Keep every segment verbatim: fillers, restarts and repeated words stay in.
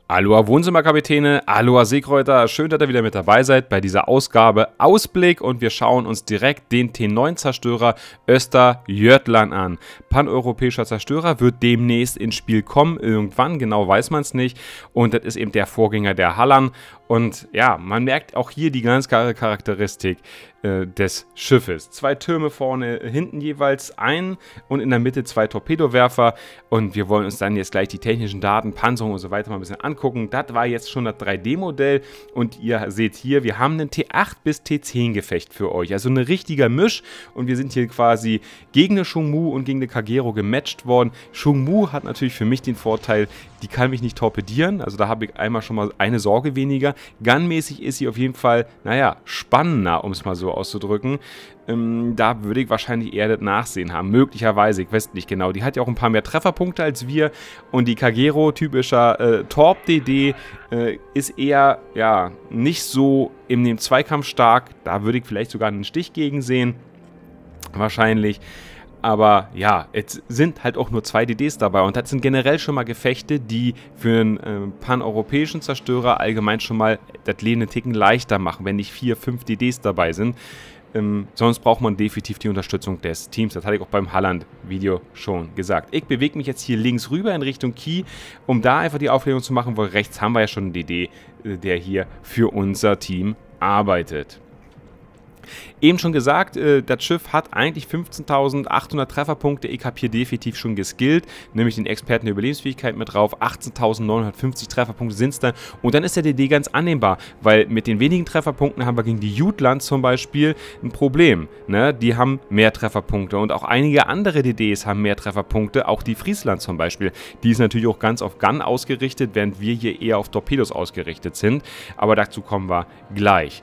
Aloha Wohnzimmerkapitäne, Aloha Seekräuter, schön, dass ihr wieder mit dabei seid bei dieser Ausgabe Ausblick und wir schauen uns direkt den T neun Zerstörer Österjötland an. Paneuropäischer Zerstörer wird demnächst ins Spiel kommen, irgendwann, genau weiß man es nicht, und das ist eben der Vorgänger der Hallan. Und ja, man merkt auch hier die ganz klare Charakteristik äh, des Schiffes. Zwei Türme vorne, hinten jeweils ein und in der Mitte zwei Torpedowerfer. Und wir wollen uns dann jetzt gleich die technischen Daten, Panzerung und so weiter mal ein bisschen angucken. Das war jetzt schon das drei D Modell und ihr seht hier, wir haben ein T acht bis T zehn Gefecht für euch. Also ein richtiger Misch und wir sind hier quasi gegen eine Chungmu und gegen eine Kagero gematcht worden. Chungmu hat natürlich für mich den Vorteil, die kann mich nicht torpedieren. Also da habe ich einmal schon mal eine Sorge weniger. Gunmäßig ist sie auf jeden Fall, naja, spannender, um es mal so auszudrücken. Ähm, da würde ich wahrscheinlich eher das Nachsehen haben. Möglicherweise, ich weiß nicht genau. Die hat ja auch ein paar mehr Trefferpunkte als wir. Und die Kagero, typischer äh, Torp-D D, äh, ist eher, ja, nicht so in dem Zweikampf stark. Da würde ich vielleicht sogar einen Stich gegen sehen. Wahrscheinlich. Aber ja, es sind halt auch nur zwei D Ds dabei und das sind generell schon mal Gefechte, die für einen äh, paneuropäischen Zerstörer allgemein schon mal das Leben einen Ticken leichter machen, wenn nicht vier, fünf D Ds dabei sind. Ähm, sonst braucht man definitiv die Unterstützung des Teams. Das hatte ich auch beim Halland-Video schon gesagt. Ich bewege mich jetzt hier links rüber in Richtung Kiel, um da einfach die Aufklärung zu machen, weil rechts haben wir ja schon einen D D, äh, der hier für unser Team arbeitet. Eben schon gesagt, äh, das Schiff hat eigentlich fünfzehntausendachthundert Trefferpunkte. Ich habe hier definitiv schon geskillt, nämlich den Experten der Überlebensfähigkeit mit drauf. achtzehntausendneunhundertfünfzig Trefferpunkte sind es dann. Und dann ist der D D ganz annehmbar, weil mit den wenigen Trefferpunkten haben wir gegen die Jutland zum Beispiel ein Problem. Ne? Die haben mehr Trefferpunkte und auch einige andere D Ds haben mehr Trefferpunkte, auch die Friesland zum Beispiel. Die ist natürlich auch ganz auf Gun ausgerichtet, während wir hier eher auf Torpedos ausgerichtet sind. Aber dazu kommen wir gleich.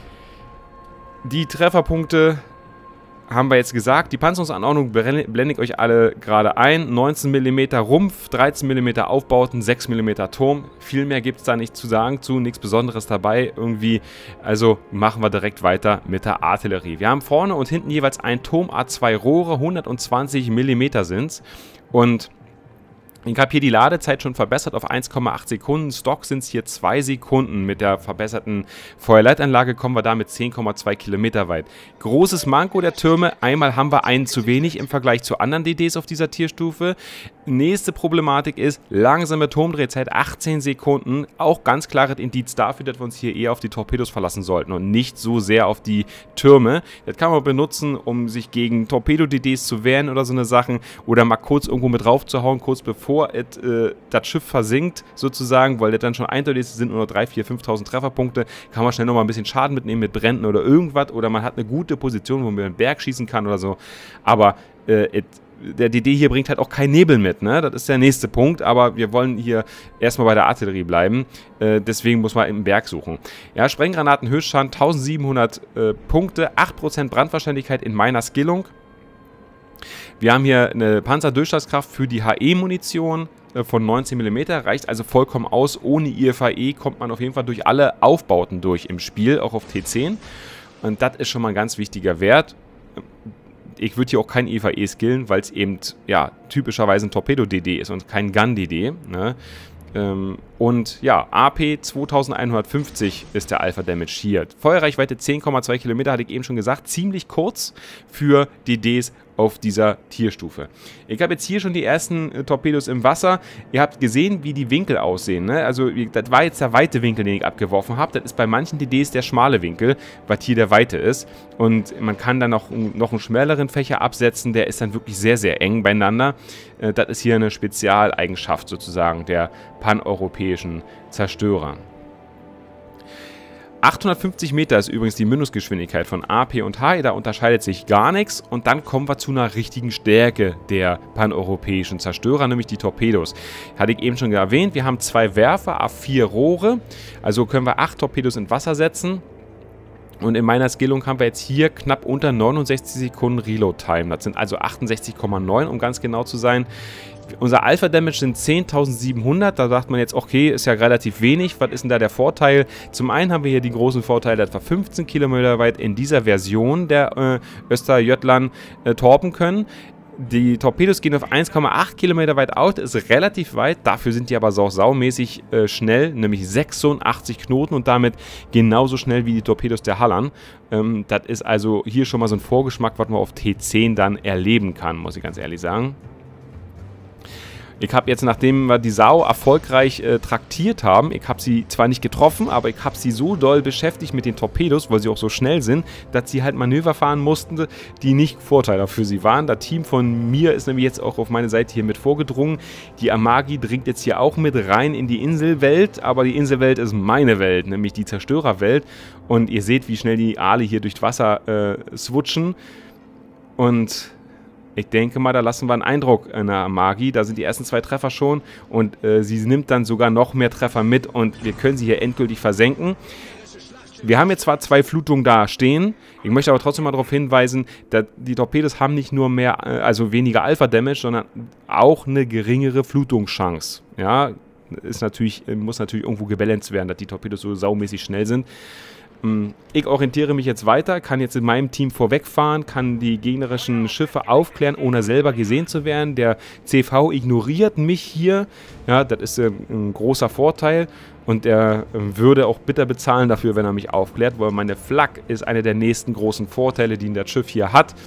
Die Trefferpunkte haben wir jetzt gesagt. Die Panzerungsanordnung blende ich euch alle gerade ein. neunzehn Millimeter Rumpf, dreizehn Millimeter Aufbauten, sechs Millimeter Turm. Viel mehr gibt es da nicht zu sagen zu, nichts Besonderes dabei irgendwie. Also machen wir direkt weiter mit der Artillerie. Wir haben vorne und hinten jeweils ein Turm, A zwei Rohre, hundertzwanzig Millimeter sind es. Und ich habe hier die Ladezeit schon verbessert auf eins Komma acht Sekunden. Stock sind es hier zwei Sekunden. Mit der verbesserten Feuerleitanlage kommen wir damit zehn Komma zwei Kilometer weit. Großes Manko der Türme. Einmal haben wir einen zu wenig im Vergleich zu anderen D Ds auf dieser Tierstufe. Nächste Problematik ist langsame Turmdrehzeit, achtzehn Sekunden. Auch ganz klares Indiz dafür, dass wir uns hier eher auf die Torpedos verlassen sollten und nicht so sehr auf die Türme. Das kann man benutzen, um sich gegen Torpedo-D Ds zu wehren oder so eine Sachen. Oder mal kurz irgendwo mit draufzuhauen, kurz bevor Et, äh, das Schiff versinkt, sozusagen, weil das dann schon eindeutig ist, sind nur noch dreitausend, viertausend, fünftausend Trefferpunkte, kann man schnell nochmal ein bisschen Schaden mitnehmen mit Bränden oder irgendwas, oder man hat eine gute Position, wo man einen Berg schießen kann oder so, aber äh, et, der D D hier bringt halt auch keinen Nebel mit, ne? Das ist der nächste Punkt, aber wir wollen hier erstmal bei der Artillerie bleiben, äh, deswegen muss man im Berg suchen. Ja, Sprenggranaten Höchststand eintausendsiebenhundert äh, Punkte, acht Prozent Brandwahrscheinlichkeit in meiner Skillung. Wir haben hier eine Panzerdurchschlagskraft für die H E-Munition von neunzehn Millimeter, reicht also vollkommen aus. Ohne I F A E kommt man auf jeden Fall durch alle Aufbauten durch im Spiel, auch auf T zehn. Und das ist schon mal ein ganz wichtiger Wert. Ich würde hier auch kein I F A E skillen, weil es eben ja, typischerweise ein Torpedo-D D ist und kein Gun-D D. Ne? Und ja, A P zweitausendeinhundertfünfzig ist der Alpha-Damage hier. Feuerreichweite zehn Komma zwei Kilometer, hatte ich eben schon gesagt. Ziemlich kurz für D Ds auf dieser Tierstufe. Ich habe jetzt hier schon die ersten äh, Torpedos im Wasser. Ihr habt gesehen, wie die Winkel aussehen. Ne? Also das war jetzt der weite Winkel, den ich abgeworfen habe. Das ist bei manchen D Ds der schmale Winkel, was hier der weite ist. Und man kann dann noch, noch einen schmäleren Fächer absetzen. Der ist dann wirklich sehr, sehr eng beieinander. Äh, das ist hier eine Spezialeigenschaft sozusagen der paneuropäischen Zerstörer. achthundertfünfzig Meter ist übrigens die Mindestgeschwindigkeit von A P und H E, da unterscheidet sich gar nichts. Und dann kommen wir zu einer richtigen Stärke der paneuropäischen Zerstörer, nämlich die Torpedos. Hatte ich eben schon erwähnt, wir haben zwei Werfer, A vier Rohre, also können wir acht Torpedos in Wasser setzen. Und in meiner Skillung haben wir jetzt hier knapp unter neunundsechzig Sekunden Reload-Time. Das sind also achtundsechzig Komma neun, um ganz genau zu sein. Unser Alpha-Damage sind zehntausendsiebenhundert. Da sagt man jetzt, okay, ist ja relativ wenig. Was ist denn da der Vorteil? Zum einen haben wir hier den großen Vorteil, dass wir fünfzehn Kilometer weit in dieser Version der äh, Österjötland äh, torpen können. Die Torpedos gehen auf eins Komma acht Kilometer weit out, ist relativ weit, dafür sind die aber sau saumäßig äh, schnell, nämlich sechsundachtzig Knoten und damit genauso schnell wie die Torpedos der Hallern. Ähm, das ist also hier schon mal so ein Vorgeschmack, was man auf T zehn dann erleben kann, muss ich ganz ehrlich sagen. Ich habe jetzt, nachdem wir die Sau erfolgreich äh, traktiert haben, ich habe sie zwar nicht getroffen, aber ich habe sie so doll beschäftigt mit den Torpedos, weil sie auch so schnell sind, dass sie halt Manöver fahren mussten, die nicht vorteilhaft für sie waren. Das Team von mir ist nämlich jetzt auch auf meine Seite hier mit vorgedrungen. Die Amagi dringt jetzt hier auch mit rein in die Inselwelt, aber die Inselwelt ist meine Welt, nämlich die Zerstörerwelt. Und ihr seht, wie schnell die Aale hier durchs Wasser äh, switchen. Und ich denke mal, da lassen wir einen Eindruck in der Amagi. Da sind die ersten zwei Treffer schon und äh, sie nimmt dann sogar noch mehr Treffer mit und wir können sie hier endgültig versenken. Wir haben jetzt zwar zwei Flutungen da stehen, ich möchte aber trotzdem mal darauf hinweisen, dass die Torpedos haben nicht nur mehr, äh, also weniger Alpha-Damage, sondern auch eine geringere Flutungschance. Ja, ist natürlich, muss natürlich irgendwo gebalanced werden, dass die Torpedos so saumäßig schnell sind. Ich orientiere mich jetzt weiter, kann jetzt in meinem Team vorwegfahren, kann die gegnerischen Schiffe aufklären, ohne selber gesehen zu werden. Der C V ignoriert mich hier, ja, das ist äh, ein großer Vorteil und er äh, würde auch bitter bezahlen dafür, wenn er mich aufklärt, weil meine Flak ist einer der nächsten großen Vorteile, die das Schiff hier hat.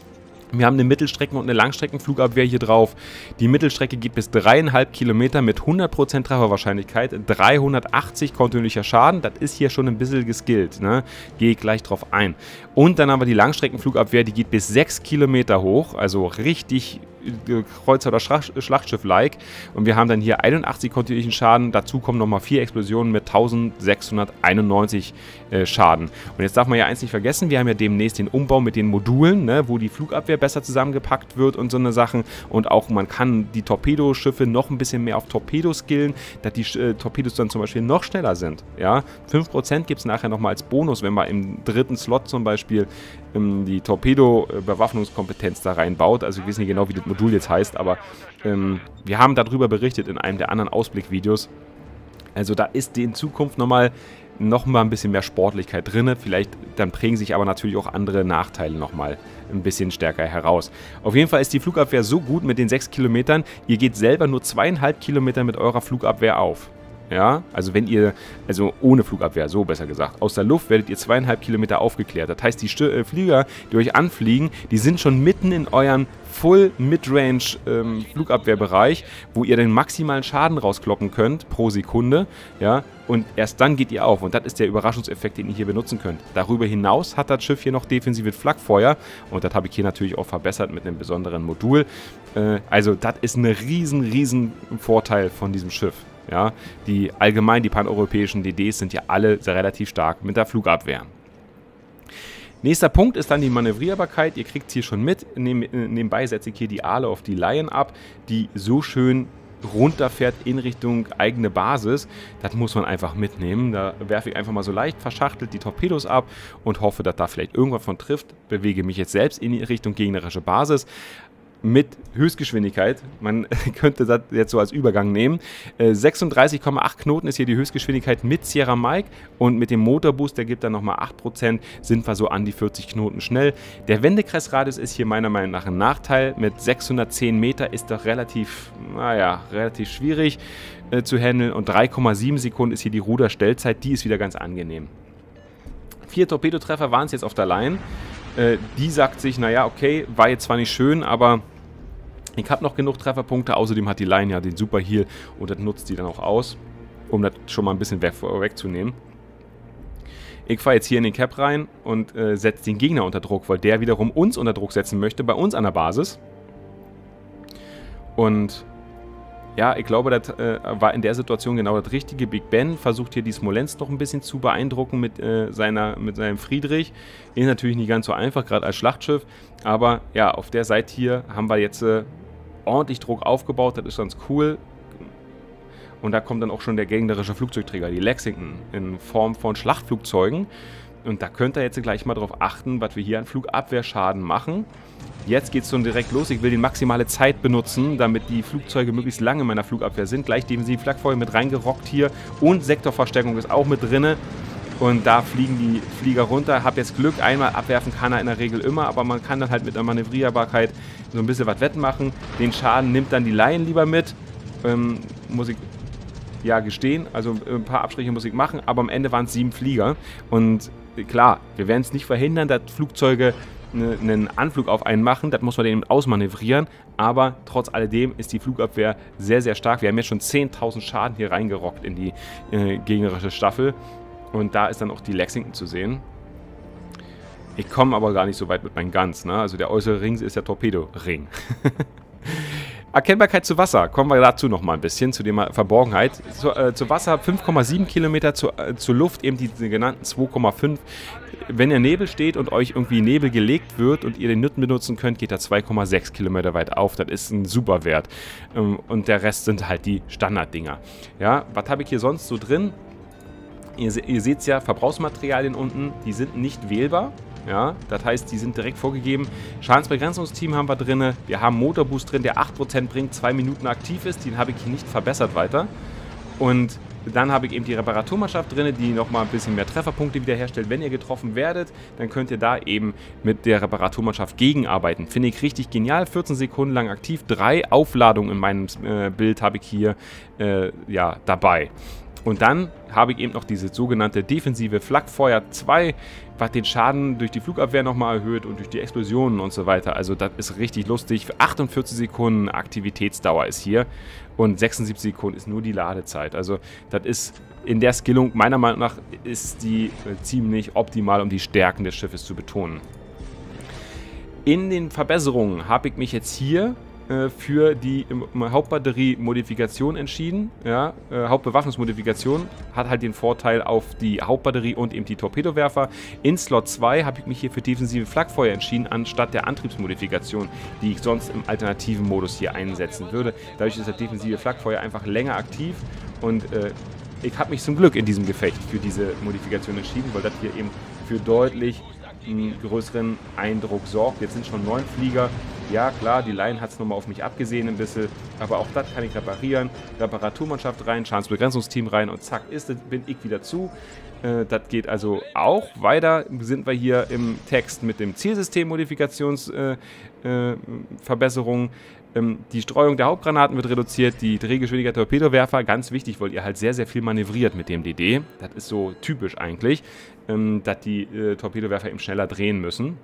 Wir haben eine Mittelstrecken- und eine Langstreckenflugabwehr hier drauf. Die Mittelstrecke geht bis dreieinhalb Kilometer mit hundert Prozent Trefferwahrscheinlichkeit, dreihundertachtzig kontinuierlicher Schaden. Das ist hier schon ein bisschen geskillt, ne? Gehe ich gleich drauf ein. Und dann haben wir die Langstreckenflugabwehr, die geht bis sechs Kilometer hoch, also richtig Kreuzer- oder Schlachtschiff-like. Und wir haben dann hier einundachtzig kontinuierlichen Schaden. Dazu kommen nochmal vier Explosionen mit eintausendsechshunderteinundneunzig äh, Schaden. Und jetzt darf man ja eins nicht vergessen, wir haben ja demnächst den Umbau mit den Modulen, ne, wo die Flugabwehr besser zusammengepackt wird und so eine Sachen. Und auch man kann die Torpedoschiffe noch ein bisschen mehr auf Torpedos skillen, dass die äh, Torpedos dann zum Beispiel noch schneller sind. Ja? fünf Prozent gibt es nachher nochmal als Bonus, wenn man im dritten Slot zum Beispiel ähm, die Torpedo-Bewaffnungskompetenz da reinbaut. Also ich weiß nicht genau, wie das Modul jetzt heißt, aber ähm, wir haben darüber berichtet in einem der anderen Ausblickvideos. Also da ist in Zukunft nochmal noch mal ein bisschen mehr Sportlichkeit drin. Vielleicht dann prägen sich aber natürlich auch andere Nachteile nochmal ein bisschen stärker heraus. Auf jeden Fall ist die Flugabwehr so gut mit den sechs Kilometern, ihr geht selber nur zweieinhalb Kilometer mit eurer Flugabwehr auf. Ja, also wenn ihr, also ohne Flugabwehr, so besser gesagt, aus der Luft werdet ihr zweieinhalb Kilometer aufgeklärt. Das heißt, die St äh, Flieger, die euch anfliegen, die sind schon mitten in euren Full Midrange ähm, Flugabwehrbereich, wo ihr den maximalen Schaden rauskloppen könnt pro Sekunde, ja, und erst dann geht ihr auf und das ist der Überraschungseffekt, den ihr hier benutzen könnt. Darüber hinaus hat das Schiff hier noch defensives Flakfeuer und das habe ich hier natürlich auch verbessert mit einem besonderen Modul. Äh, also das ist ein riesen, riesen Vorteil von diesem Schiff. Ja, die allgemein, die paneuropäischen D Ds sind ja alle sehr relativ stark mit der Flugabwehr. Nächster Punkt ist dann die Manövrierbarkeit. Ihr kriegt es hier schon mit. Nebenbei setze ich hier die Aale auf die Lion ab, die so schön runterfährt in Richtung eigene Basis. Das muss man einfach mitnehmen. Da werfe ich einfach mal so leicht verschachtelt die Torpedos ab und hoffe, dass da vielleicht irgendwas von trifft. Bewege mich jetzt selbst in Richtung gegnerische Basis. Mit Höchstgeschwindigkeit, man könnte das jetzt so als Übergang nehmen. Äh, sechsunddreißig Komma acht Knoten ist hier die Höchstgeschwindigkeit mit Sierra Mike und mit dem Motorboost, der gibt dann nochmal acht Prozent, sind wir so an die vierzig Knoten schnell. Der Wendekreisradius ist hier meiner Meinung nach ein Nachteil. Mit sechshundertzehn Meter ist doch relativ, naja, relativ schwierig äh, zu handeln und drei Komma sieben Sekunden ist hier die Ruderstellzeit, die ist wieder ganz angenehm. Vier Torpedotreffer waren es jetzt auf der Line. Äh, die sagt sich, naja, okay, war jetzt zwar nicht schön, aber ich habe noch genug Trefferpunkte. Außerdem hat die Line ja den Super Heal und das nutzt die dann auch aus, um das schon mal ein bisschen weg, wegzunehmen. Ich fahre jetzt hier in den Cap rein und äh, setze den Gegner unter Druck, weil der wiederum uns unter Druck setzen möchte, bei uns an der Basis. Und ja, ich glaube, das äh, war in der Situation genau das Richtige. Big Ben versucht hier die Smolensk noch ein bisschen zu beeindrucken mit, äh, seiner, mit seinem Friedrich. Ist natürlich nicht ganz so einfach, gerade als Schlachtschiff. Aber ja, auf der Seite hier haben wir jetzt äh, ordentlich Druck aufgebaut. Das ist ganz cool. Und da kommt dann auch schon der gegnerische Flugzeugträger, die Lexington, in Form von Schlachtflugzeugen. Und da könnt ihr jetzt gleich mal darauf achten, was wir hier an Flugabwehrschaden machen. Jetzt geht es schon direkt los. Ich will die maximale Zeit benutzen, damit die Flugzeuge möglichst lange in meiner Flugabwehr sind. Gleich defensiv Flakfeuer mit reingerockt hier. Und Sektorverstärkung ist auch mit drin. Und da fliegen die Flieger runter. Hab jetzt Glück, einmal abwerfen kann er in der Regel immer, aber man kann dann halt mit der Manövrierbarkeit so ein bisschen was wettmachen. Den Schaden nimmt dann die Lion lieber mit. Ähm, muss ich ja gestehen, also ein paar Abstriche muss ich machen, aber am Ende waren es sieben Flieger. Und klar, wir werden es nicht verhindern, dass Flugzeuge einen Anflug auf einen machen, das muss man eben ausmanövrieren, aber trotz alledem ist die Flugabwehr sehr, sehr stark. Wir haben jetzt schon zehntausend Schaden hier reingerockt in die äh, gegnerische Staffel und da ist dann auch die Lexington zu sehen. Ich komme aber gar nicht so weit mit meinen Guns, ne? Also der äußere Ring ist der Torpedo-Ring. Erkennbarkeit zu Wasser, kommen wir dazu noch mal ein bisschen, zu der Verborgenheit. Zu, äh, zu Wasser fünf Komma sieben Kilometer, zu, äh, zur Luft eben die, die genannten zwei Komma fünf. Wenn ihr Nebel steht und euch irgendwie Nebel gelegt wird und ihr den Newton benutzen könnt, geht er zwei Komma sechs Kilometer weit auf. Das ist ein super Wert. Ähm, und der Rest sind halt die Standarddinger. Ja, was habe ich hier sonst so drin? Ihr, ihr seht es ja, Verbrauchsmaterialien unten, die sind nicht wählbar. Ja, das heißt, die sind direkt vorgegeben. Schadensbegrenzungsteam haben wir drin. Wir haben Motorboost drin, der acht Prozent bringt, zwei Minuten aktiv ist. Den habe ich hier nicht verbessert weiter. Und dann habe ich eben die Reparaturmannschaft drin, die nochmal ein bisschen mehr Trefferpunkte wiederherstellt. Wenn ihr getroffen werdet, dann könnt ihr da eben mit der Reparaturmannschaft gegenarbeiten. Finde ich richtig genial. vierzehn Sekunden lang aktiv. Drei Aufladungen in meinem äh, Bild habe ich hier äh, ja, dabei. Und dann habe ich eben noch diese sogenannte defensive Flakfeuer zwei, was den Schaden durch die Flugabwehr nochmal erhöht und durch die Explosionen und so weiter. Also das ist richtig lustig. Für achtundvierzig Sekunden Aktivitätsdauer ist hier und sechsundsiebzig Sekunden ist nur die Ladezeit. Also das ist in der Skillung, meiner Meinung nach, ist die äh, ziemlich optimal, um die Stärken des Schiffes zu betonen. In den Verbesserungen habe ich mich jetzt hier für die Hauptbatterie-Modifikation entschieden. Ja, äh, Hauptbewaffnungsmodifikation hat halt den Vorteil auf die Hauptbatterie und eben die Torpedowerfer. In Slot zwei habe ich mich hier für defensive Flakfeuer entschieden, anstatt der Antriebsmodifikation, die ich sonst im alternativen Modus hier einsetzen würde. Dadurch ist das defensive Flakfeuer einfach länger aktiv und äh, ich habe mich zum Glück in diesem Gefecht für diese Modifikation entschieden, weil das hier eben für deutlich einen größeren Eindruck sorgt. Jetzt sind schon neun Flieger. Ja klar, die Lion hat es nochmal auf mich abgesehen ein bisschen, aber auch das kann ich reparieren. Reparaturmannschaft rein, Schadensbegrenzungsteam rein und zack, ist das, bin ich wieder zu. Äh, das geht also auch. Weiter sind wir hier im Text mit dem Zielsystem-Modifikationsverbesserungen. Äh, äh, die Streuung der Hauptgranaten wird reduziert, die Drehgeschwindigkeit der Torpedowerfer, ganz wichtig, weil ihr halt sehr, sehr viel manövriert mit dem D D. Das ist so typisch eigentlich, ähm, dass die äh, Torpedowerfer eben schneller drehen müssen.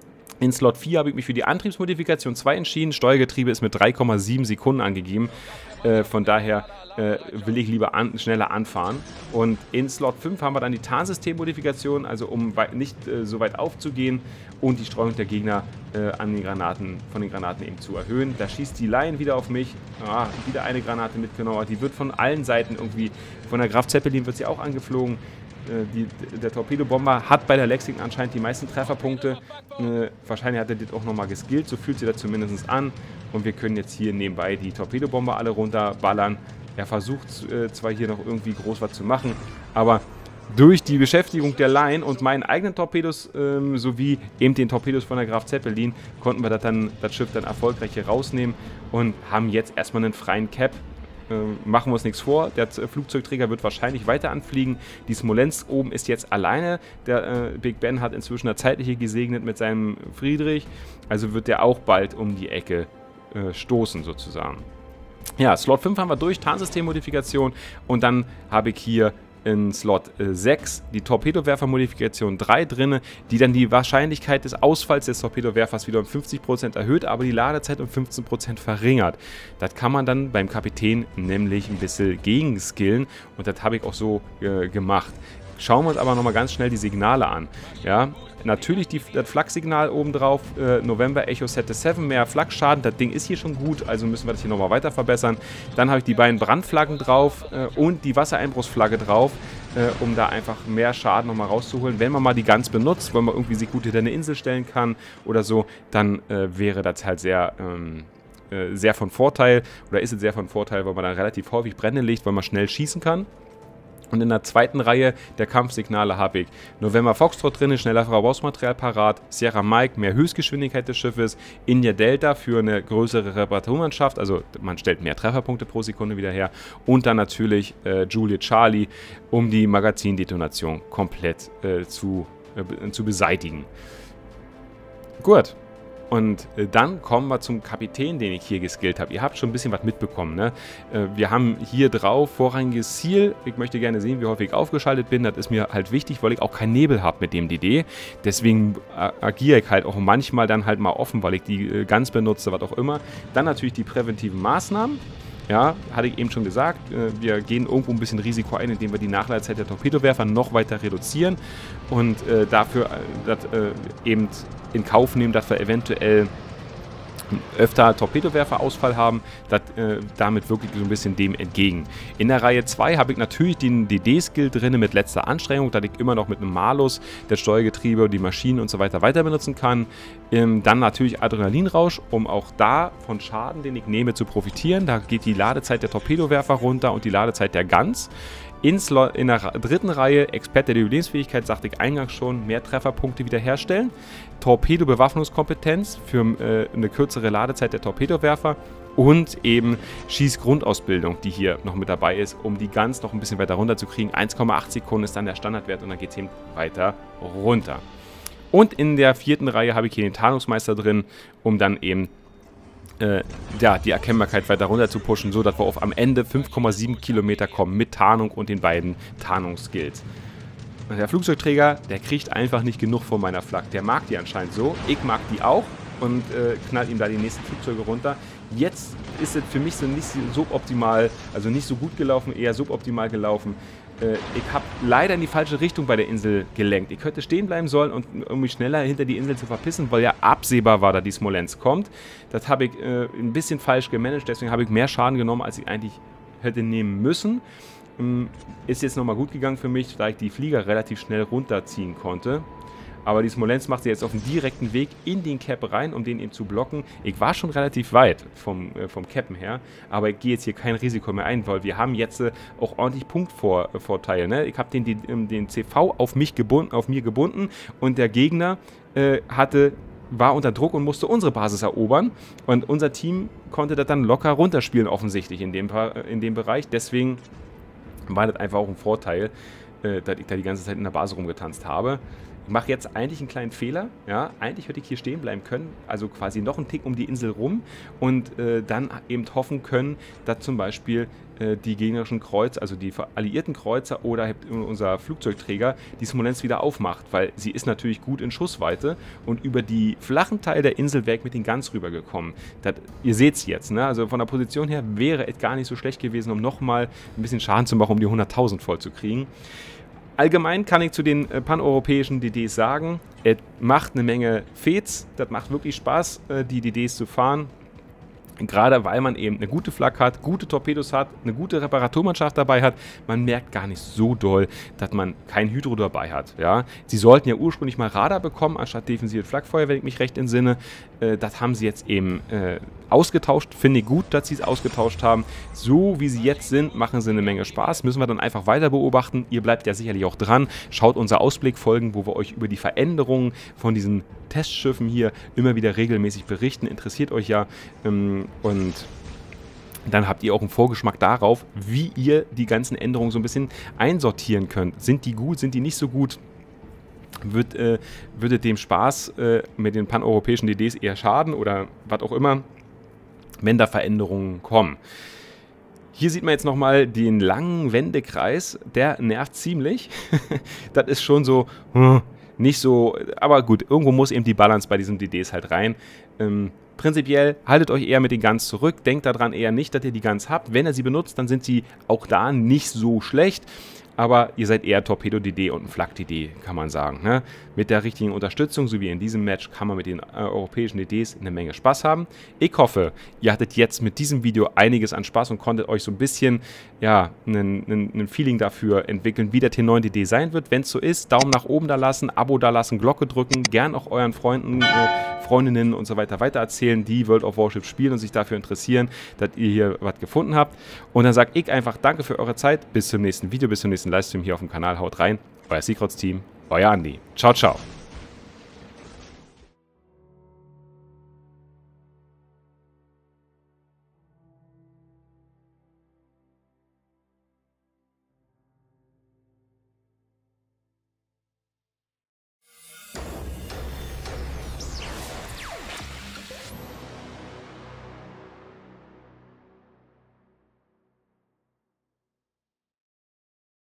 In Slot vier habe ich mich für die Antriebsmodifikation zwei entschieden. Steuergetriebe ist mit drei Komma sieben Sekunden angegeben. Äh, von daher äh, will ich lieber an, schneller anfahren. Und in Slot fünf haben wir dann die Tarnsystemmodifikation, also um nicht äh, so weit aufzugehen und die Streuung der Gegner äh, an den Granaten, von den Granaten eben zu erhöhen. Da schießt die Lion wieder auf mich. Ah, wieder eine Granate mitgenommen. Die wird von allen Seiten irgendwie, von der Graf Zeppelin wird sie auch angeflogen. Die, der Torpedobomber hat bei der Lexington anscheinend die meisten Trefferpunkte. Äh, wahrscheinlich hat er das auch nochmal geskillt, so fühlt sich das zumindest an. Und wir können jetzt hier nebenbei die Torpedobomber alle runterballern. Er versucht äh, zwar hier noch irgendwie groß was zu machen, aber durch die Beschäftigung der Lion und meinen eigenen Torpedos ähm, sowie eben den Torpedos von der Graf Zeppelin konnten wir das, dann, das Schiff dann erfolgreich hier rausnehmen und haben jetzt erstmal einen freien Cap. Machen wir uns nichts vor, der Flugzeugträger wird wahrscheinlich weiter anfliegen. Die Smolensk oben ist jetzt alleine. Der äh, Big Ben hat inzwischen der Zeitliche gesegnet mit seinem Friedrich. Also wird der auch bald um die Ecke äh, stoßen sozusagen. Ja, Slot fünf haben wir durch, Tarnsystemmodifikation. Und dann habe ich hier in Slot äh, sechs die Torpedowerfer-Modifikation drei drin, die dann die Wahrscheinlichkeit des Ausfalls des Torpedowerfers wieder um fünfzig Prozent erhöht, aber die Ladezeit um fünfzehn Prozent verringert. Das kann man dann beim Kapitän nämlich ein bisschen gegenskillen und das habe ich auch so äh, gemacht. Schauen wir uns aber nochmal ganz schnell die Signale an. Ja, natürlich die, das Flak-Signal oben drauf, äh, November Echo Set sieben, mehr Flak-Schaden, das Ding ist hier schon gut, also müssen wir das hier nochmal weiter verbessern. Dann habe ich die beiden Brandflaggen drauf äh, und die Wassereinbruchsflagge drauf, äh, um da einfach mehr Schaden nochmal rauszuholen. Wenn man mal die Guns benutzt, wenn man irgendwie sich gut hinter eine Insel stellen kann oder so, dann äh, wäre das halt sehr... Ähm, äh, sehr von Vorteil, oder ist es sehr von Vorteil, weil man dann relativ häufig Brände legt, weil man schnell schießen kann. Und in der zweiten Reihe der Kampfsignale habe ich November Foxtrot drin, schneller Verbrauchsmaterial parat, Sierra Mike, mehr Höchstgeschwindigkeit des Schiffes, India Delta für eine größere Reparaturmannschaft, also man stellt mehr Trefferpunkte pro Sekunde wieder her, und dann natürlich äh, Juliet Charlie, um die Magazindetonation komplett äh, zu, äh, zu beseitigen. Gut. Und äh, dann kommen wir zum Kapitän, den ich hier geskillt habe. Ihr habt schon ein bisschen was mitbekommen, ne? Äh, wir haben hier drauf vorrangiges Ziel. Ich möchte gerne sehen, wie häufig ich aufgeschaltet bin. Das ist mir halt wichtig, weil ich auch keinen Nebel habe mit dem D D. Deswegen äh, agiere ich halt auch manchmal dann halt mal offen, weil ich die äh, ganz benutze, was auch immer. Dann natürlich die präventiven Maßnahmen. Ja, hatte ich eben schon gesagt, wir gehen irgendwo ein bisschen Risiko ein, indem wir die Nachladezeit der Torpedowerfer noch weiter reduzieren und äh, dafür äh, das, äh, eben in Kauf nehmen, dass wir eventuell öfter Torpedowerferausfall haben, das, äh, damit wirklich so ein bisschen dem entgegen. In der Reihe zwei habe ich natürlich den D D-Skill drin mit letzter Anstrengung, da ich immer noch mit einem Malus das Steuergetriebe, die Maschinen und so weiter weiter benutzen kann. Ähm, dann natürlich Adrenalinrausch, um auch da von Schaden, den ich nehme, zu profitieren. Da geht die Ladezeit der Torpedowerfer runter und die Ladezeit der Guns. In der dritten Reihe, Experte der Überlebensfähigkeit, sagte ich eingangs schon, mehr Trefferpunkte wiederherstellen. Torpedo-Bewaffnungskompetenz für äh, eine kürzere Ladezeit der Torpedowerfer. Und eben Schießgrundausbildung, die hier noch mit dabei ist, um die Guns noch ein bisschen weiter runter zu kriegen. eins Komma acht Sekunden ist dann der Standardwert und dann geht es eben weiter runter. Und in der vierten Reihe habe ich hier den Tarnungsmeister drin, um dann eben Äh, ja, die Erkennbarkeit weiter runter zu pushen, so dass wir auf am Ende fünf Komma sieben Kilometer kommen mit Tarnung und den beiden Tarnungsskills. Der Flugzeugträger, der kriegt einfach nicht genug von meiner Flak. Der mag die anscheinend so. Ich mag die auch und äh, knallt ihm da die nächsten Flugzeuge runter. Jetzt ist es für mich so nicht so optimal, also nicht so gut gelaufen, eher suboptimal gelaufen. Äh, ich habe leider in die falsche Richtung bei der Insel gelenkt. Ich hätte stehen bleiben sollen und irgendwie schneller hinter die Insel zu verpissen, weil ja absehbar war, dass die Smolensk kommt. Das habe ich äh, ein bisschen falsch gemanagt, deswegen habe ich mehr Schaden genommen, als ich eigentlich hätte nehmen müssen. Ähm, ist jetzt nochmal gut gegangen für mich, da ich die Flieger relativ schnell runterziehen konnte. Aber die Smolensk macht sie jetzt auf dem direkten Weg in den Cap rein, um den eben zu blocken. Ich war schon relativ weit vom, äh, vom Cappen her, aber ich gehe jetzt hier kein Risiko mehr ein, weil wir haben jetzt äh, auch ordentlich Punktvorteile. Ne? Ich habe den, den, den C V auf, mich gebunden, auf mir gebunden und der Gegner äh, hatte, war unter Druck und musste unsere Basis erobern. Und unser Team konnte das dann locker runterspielen, offensichtlich in dem, in dem Bereich. Deswegen war das einfach auch ein Vorteil, äh, dass ich da die ganze Zeit in der Basis rumgetanzt habe. Ich mache jetzt eigentlich einen kleinen Fehler, ja, eigentlich hätte ich hier stehen bleiben können, also quasi noch einen Tick um die Insel rum und äh, dann eben hoffen können, dass zum Beispiel äh, die gegnerischen Kreuzer, also die alliierten Kreuzer oder unser Flugzeugträger die Smolensk wieder aufmacht, weil sie ist natürlich gut in Schussweite und über die flachen Teil der Insel wäre ich mit den Guns rübergekommen. Das, ihr seht es jetzt, ne? Also von der Position her wäre es gar nicht so schlecht gewesen, um nochmal ein bisschen Schaden zu machen, um die hunderttausend voll zu kriegen. Allgemein kann ich zu den äh, paneuropäischen D Ds sagen, es macht eine Menge Fets, das macht wirklich Spaß, äh, die D Ds zu fahren. Gerade weil man eben eine gute Flak hat, gute Torpedos hat, eine gute Reparaturmannschaft dabei hat. Man merkt gar nicht so doll, dass man kein Hydro dabei hat. Ja? Sie sollten ja ursprünglich mal Radar bekommen, anstatt defensive Flakfeuer, wenn ich mich recht entsinne. Äh, das haben sie jetzt eben äh, ausgetauscht. Finde ich gut, dass sie es ausgetauscht haben. So wie sie jetzt sind, machen sie eine Menge Spaß. Müssen wir dann einfach weiter beobachten. Ihr bleibt ja sicherlich auch dran. Schaut unser Ausblickfolgen, wo wir euch über die Veränderungen von diesen Testschiffen hier immer wieder regelmäßig berichten. Interessiert euch ja. Ähm, und dann habt ihr auch einen Vorgeschmack darauf, wie ihr die ganzen Änderungen so ein bisschen einsortieren könnt. Sind die gut, sind die nicht so gut? Wird, äh, würde dem Spaß äh, mit den paneuropäischen D Ds eher schaden oder was auch immer, wenn da Veränderungen kommen? Hier sieht man jetzt nochmal den langen Wendekreis, der nervt ziemlich. Das ist schon so, hm, nicht so, aber gut, irgendwo muss eben die Balance bei diesen D Ds halt rein. Ähm, prinzipiell haltet euch eher mit den Guns zurück, denkt daran eher nicht, dass ihr die Guns habt. Wenn ihr sie benutzt, dann sind sie auch da nicht so schlecht. Aber ihr seid eher Torpedo-D D und ein Flak-D D, kann man sagen. Ne? Mit der richtigen Unterstützung, so wie in diesem Match, kann man mit den äh, europäischen D Ds eine Menge Spaß haben. Ich hoffe, ihr hattet jetzt mit diesem Video einiges an Spaß und konntet euch so ein bisschen ja, ein Feeling dafür entwickeln, wie der T neun D D sein wird. Wenn es so ist, Daumen nach oben da lassen, Abo da lassen, Glocke drücken, gern auch euren Freunden, äh, Freundinnen und so weiter weitererzählen, die World of Warships spielen und sich dafür interessieren, dass ihr hier was gefunden habt. Und dann sage ich einfach danke für eure Zeit, bis zum nächsten Video, bis zum nächsten nächsten Livestream hier auf dem Kanal. Haut rein. Euer Secrets Team, euer Andi. Ciao, ciao.